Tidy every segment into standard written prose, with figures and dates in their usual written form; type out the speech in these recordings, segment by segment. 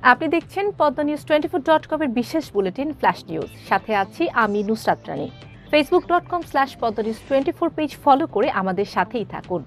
আপনি দেখছেন Padma news 24.com এর বিশেষ বুলেটিন ফ্ল্যাশ নিউজ। সাথে আছি আমি নুসরাত রানী। facebook.com/padmanews24 পেজ ফলো করে আমাদের সাথেই থাকুন।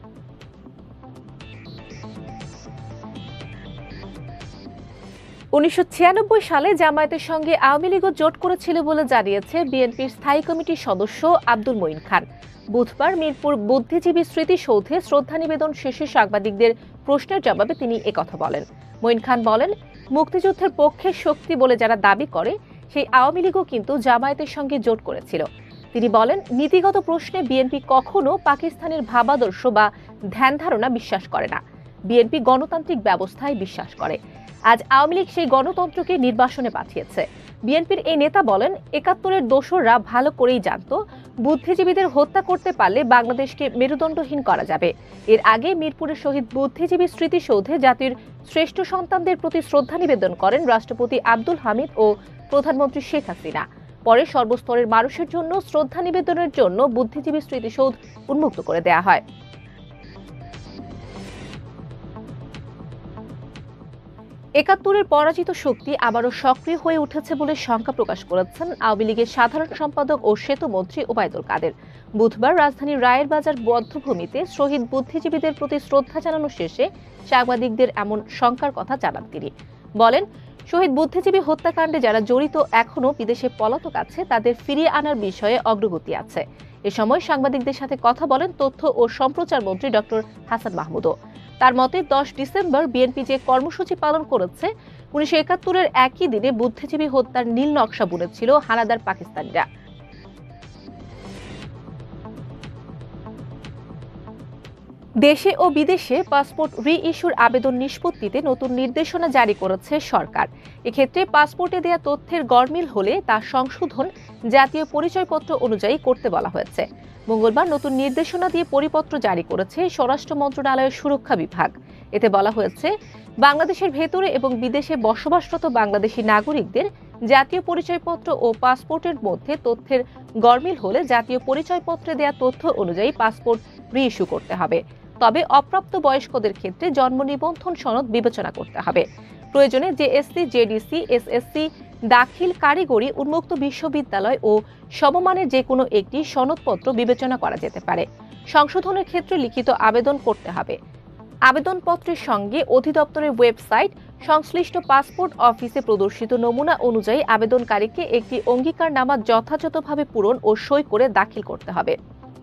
(1996) সালে জামায়াতের সঙ্গে আওয়ামী লীগও জোট করেছিল বলে জানিয়েছে বিএনপির স্থায়ী কমিটির সদস্য আব্দুল মঈন খান। বুধবার মিরপুর বুদ্ধিজীবী স্মৃতিসৌধে শ্রদ্ধা নিবেদন শেষে সাংবাদিকদের প্রশ্নের জবাবে তিনি একথা বলেন। মঈন খান বলেন, মুক্তিযুদ্ধের পক্ষের শক্তি বলে যারা দাবি করে সেই আওয়ামী লীগও কিন্তু জামায়াতের সঙ্গে জোট করেছিল। তিনি বলেন, নীতিগত প্রশ্নে বিএনপি কখনো পাকিস্তানের ভাবাদর্শ বা ধ্যান ধারণা বিশ্বাস করে না। বিএনপি গণতান্ত্রিক ব্যবস্থায় বিশ্বাস করে। আজ আওয়ামী লীগ সেই গণতন্ত্রকে নির্বাসনে পাঠিয়েছে। বিএনপির এই নেতা বলেন, ৭১-এর দোসররা ভালো করেই জানত বুদ্ধিজীবীদের হত্যা করতে পারলে বাংলাদেশকে মেরুদণ্ডহীন করা যাবে। এর আগে মিরপুরের শহীদ বুদ্ধিজীবী স্মৃতিসৌধে জাতির শ্রেষ্ঠ সন্তানদের প্রতি শ্রদ্ধা নিবেদন করেন রাষ্ট্রপতি আব্দুল হামিদ ও প্রধানমন্ত্রী শেখ হাসিনা। পরে সর্বস্তরের মানুষের জন্য শ্রদ্ধা নিবেদনের জন্য বুদ্ধিজীবী স্মৃতিসৌধ উন্মুক্ত করে দেয়া হয়। একাত্তরের পরাজিত শক্তি আবারও সক্রিয় হয়ে উঠেছে বলে শঙ্কা প্রকাশ করেছেন আওয়ামী লীগের সাধারণ সম্পাদক ও সেতুমন্ত্রী ওবায়দুল কাদের। বুধবার রাজধানীর রায়ের বাজার বধ্যভূমিতে শহীদ বুদ্ধিজীবীদের প্রতি শ্রদ্ধা জানানো শেষে সাংবাদিকদের এমন শঙ্কার কথা জানান তিনি। বলেন, শহীদ বুদ্ধিজীবী হত্যাকাণ্ডে যারা জড়িত এখনও বিদেশে পলাতক আছে তাদের ফিরিয়ে আনার বিষয়ে অগ্রগতি আছে। এ সময় সাংবাদিকদের সাথে কথা বলেন তথ্য ও সম্প্রচার মন্ত্রী ডক্টর হাসান মাহমুদও। তার মতে 10 ডিসেম্বর বিএনপি যে কর্মসূচি পালন করেছে, 1971-এর একই দিনে বুদ্ধিজীবী হত্যার নীল নকশা বুনেছিল হানাদার পাকিস্তানিরা। দেশে ও বিদেশে পাসপোর্ট রি-ইস্যুর আবেদন নিষ্পত্তিতে নতুন নির্দেশনা জারি করেছে সরকার। এক্ষেত্রে পাসপোর্টে দেয়া তথ্যের গরমিল হলে তা সংশোধন জাতীয় পরিচয়পত্র অনুযায়ী করতে বলা হয়েছে। মঙ্গলবার নতুন নির্দেশনা দিয়ে পরিপত্র জারি করেছে স্বরাষ্ট্র মন্ত্রণালয়ের সুরক্ষা বিভাগ। এতে বলা হয়েছে, বাংলাদেশের ভেতরে এবং বিদেশে বসবাসরত বাংলাদেশি নাগরিকদের জাতীয় পরিচয়পত্র ও পাসপোর্টের মধ্যে তথ্যের গরমিল হলে জাতীয় পরিচয়পত্রে দেয়া তথ্য অনুযায়ী পাসপোর্ট রি-ইস্যু করতে হবে। তবে অপ্রাপ্ত বয়স্কদের ক্ষেত্রে জন্ম নিবন্ধন সনদ বিবেচনা করতে হবে। প্রয়োজনে জেএসসি, জেডিসি, এসএসসি দাখিল কারিগরি উন্মুক্ত বিশ্ববিদ্যালয় ও সমমানের যে কোনো একটি সনদপত্র বিবেচনা করা যেতে পারে। সংশোধনের ক্ষেত্রে লিখিত আবেদন করতে হবে। আবেদনপত্রের সঙ্গে অধিদপ্তরের ওয়েবসাইট, সংশ্লিষ্ট পাসপোর্ট অফিসে প্রদর্শিত নমুনা অনুযায়ী আবেদনকারীকে একটি অঙ্গীকারনামা যথাযথভাবে পূরণ ও সই করে দাখিল করতে হবে।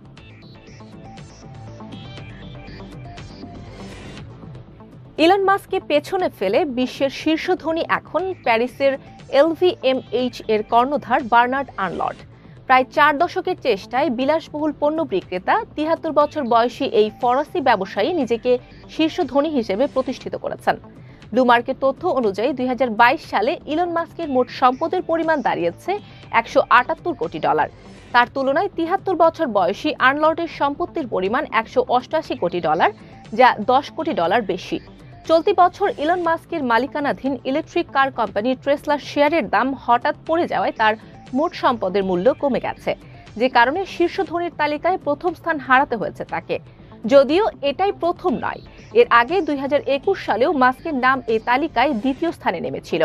ইলন মাস্ককে পেছনে ফেলে বিশ্বের শীর্ষ ধনী এখন প্যারিসের LVMH এর কর্ণধার বার্নার্ড আর্নল্ড। প্রায় 4 দশকের চেষ্টায় বিলাসবহুল পণ্য বিক্রেতা 73 বছর বয়সী এই ফরাসি ব্যবসায়ী নিজেকে শীর্ষ ধনী হিসেবে প্রতিষ্ঠিত করেছেন। ব্লুমার্কের তথ্য অনুযায়ী 2022 সালে ইলন মাস্কের মোট সম্পদের পরিমাণ দাঁড়িয়েছে $178 কোটি। তার তুলনায় 73 বছর বয়সী আর্নল্ডের সম্পত্তির পরিমাণ $188 কোটি, যা $10 কোটি বেশি। চলতি বছর ইলন মাস্কের মালিকানাধীন ইলেকট্রিক কার কোম্পানি টেসলার শেয়ারের দাম হঠাৎ পড়ে যাওয়ায় তার মোট সম্পদের মূল্য কমে গেছে, যে কারণে শীর্ষ ধনীর তালিকায় প্রথম স্থান হারাতে হয়েছে তাকে। যদিও এটাই প্রথম নয়, এর আগে 2021 সালেও মাস্কের নাম এই তালিকায় দ্বিতীয় স্থানে নেমেছিল।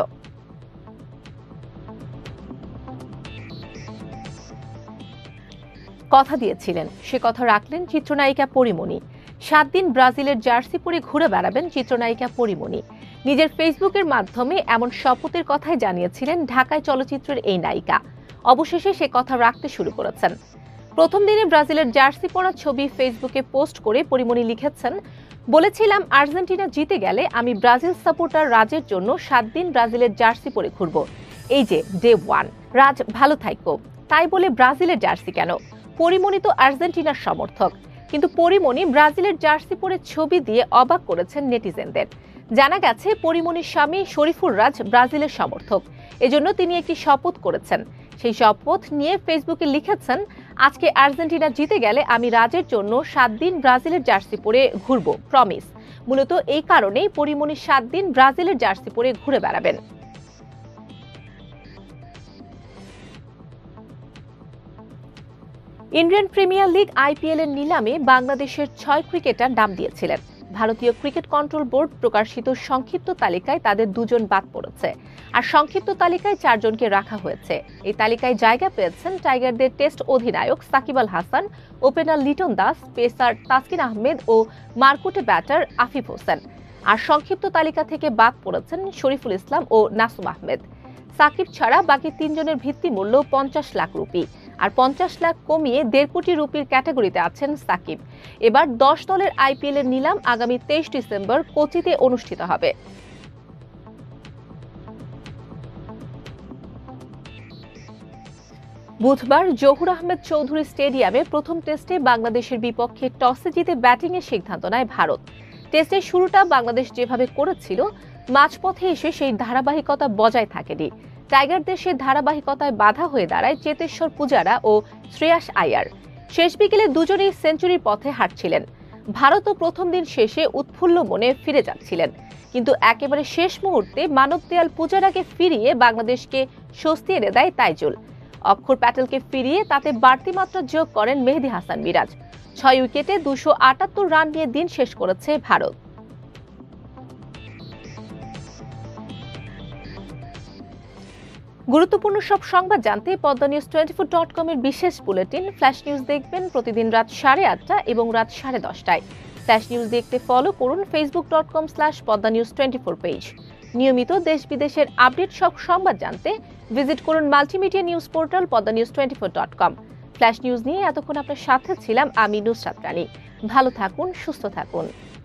কথা দিয়েছিলেন, সে কথা রাখলেন চিত্রনায়িকা পরিমণি। 7 দিন ব্রাজিলের জার্সি পরে ঘুরে বেড়াবেন চিত্রনায়িকা পরিমণি। নিজের ফেসবুকের মাধ্যমে এমন শপথের কথাই জানিয়েছিলেন ঢাকায় চলচ্চিত্রের এই নায়িকা। অবশেষে সে কথা রাখতে শুরু করেছেন। প্রথম দিনে ব্রাজিলের জার্সি পরা ছবি ফেসবুকে পোস্ট করে পরিমণি লিখেছেন, বলেছিলাম আর্জেন্টিনা জিতে গেলে আমি ব্রাজিল সাপোর্টার রাজের জন্য 7 দিন ব্রাজিলের জার্সি পরে ঘুরব। এই যে ডে 1, রাজ ভালো থাকো। তাই বলে ব্রাজিলের জার্সি কেন? পরিমণি তো আর্জেন্টিনার সমর্থক। কিন্তু পরিমণি ব্রাজিলের জার্সি পরে ছবি দিয়ে অবাক করেছেন নেটিজেনদের। জানা গেছে পরিমণির স্বামী শরীফুর রাজ ব্রাজিলের সমর্থক। এজন্য তিনি একটি শপথ করেছেন। সেই শপথ নিয়ে ফেসবুকে লিখেছেন, আজকে আর্জেন্টিনা জিতে গেলে আমি রাজের জন্য 7 দিন ব্রাজিলের জার্সি পরে ঘুরব, প্রমিস। মূলত এই কারণেই পরিমণি 7 দিন ব্রাজিলের জার্সি পরে ঘুরে বেড়াবেন। ইন্ডিয়ান প্রিমিয়ার লিগ IPL এর নিলামে বাংলাদেশের 6 ক্রিকেটার নাম দিয়েছিলেন। ভারতীয় ক্রিকেট কন্ট্রোল বোর্ড প্রকাশিত সংক্ষিপ্ত তালিকায় তাদের 2 জন বাদ পড়েছে, আর সংক্ষিপ্ত তালিকায় 4 জনকে রাখা হয়েছে। এই তালিকায় জায়গা পেয়েছেন টাইগারদের টেস্ট অধিনায়ক সাকিব আল হাসান, ওপেনার লিটন দাস, পেসার তাসকিন আহমেদ ও মারকুটে ব্যাটার আফিফ হোসেন। আর সংক্ষিপ্ত তালিকা থেকে বাদ পড়েছেন শরীফুল ইসলাম ও নাসুম আহমেদ। সাকিব ছাড়া বাকি 3 জনের ভিত্তি মূল্য 50 লাখ রুপি, আর 50 লাখ কমিয়ে 1.5 কোটি রুপির ক্যাটাগরিতে আছেন সাকিব। এবার 10 দলের আইপিএল এর নিলাম আগামী 23 ডিসেম্বর কোচিতে অনুষ্ঠিত হবে। বুধবার জহুর আহমেদ চৌধুরী স্টেডিয়ামে প্রথম টেস্টে বাংলাদেশের বিপক্ষে টসে জিতে ব্যাটিংয়ের সিদ্ধান্ত নেয় ভারত। টেস্টের শুরুটা বাংলাদেশ যেভাবে করেছিল, মাঝপথে এসে সেই ধারাবাহিকতা বজায় থাকেনি। টাইগারদের সেই ধারাবাহিকতায় বাধা হয়ে দাঁড়ায় চেতেশ্বর পূজারা ও শ্রেয়াস আয়ার। শেষ বিকেলে দুজনেই সেঞ্চুরির পথে হাঁটছিলেন। ভারতও প্রথম দিন শেষে উৎফুল্ল মনে ফিরে যাচ্ছিলেন, কিন্তু একেবারে শেষ মুহূর্তে মানব দেয়াল পূজারাকে ফিরিয়ে বাংলাদেশকে স্বস্তি এনে দেয় তাইজুল। অক্ষর প্যাটেলকে ফিরিয়ে তাতে বাড়তি মাত্রা যোগ করেন মেহেদী হাসান মিরাজ। 6 উইকেটে 278 রান নিয়ে দিন শেষ করেছে ভারত। গুরুত্বপূর্ণ সব সংবাদ জানতে padmanews24.com এর বিশেষ বুলেটিন ফ্ল্যাশ নিউজ দেখবেন প্রতিদিন রাত 8:30 এবং রাত 10:30টায়। ফ্ল্যাশ নিউজ দেখতে ফলো করুন facebook.com/padmanews24 পেজ। নিয়মিত দেশ বিদেশের আপডেট সব সংবাদ জানতে ভিজিট করুন multimedia news portal padmanews24.com। Flash news নিয়ে এতক্ষণ আপনার সাথে ছিলাম আমি নুসরাত রানী। ভালো থাকুন, সুস্থ থাকুন।